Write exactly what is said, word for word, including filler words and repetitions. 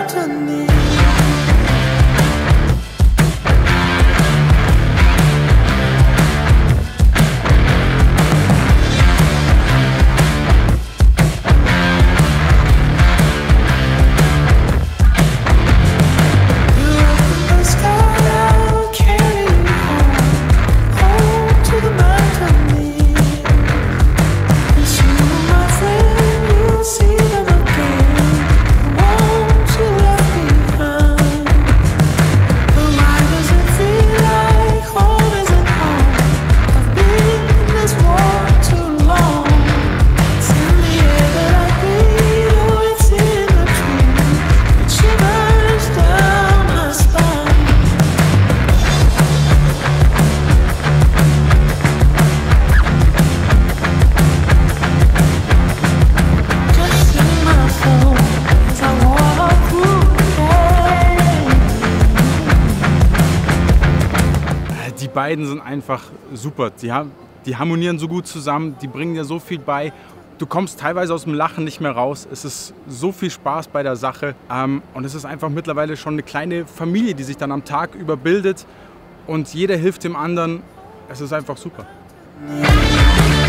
mountain. Die beiden sind einfach super. Die, haben, die harmonieren so gut zusammen, die bringen dir so viel bei. Du kommst teilweise aus dem Lachen nicht mehr raus. Es ist so viel Spaß bei der Sache. Ähm, und es ist einfach mittlerweile schon eine kleine Familie, die sich dann am Tag über bildet. Und jeder hilft dem anderen. Es ist einfach super.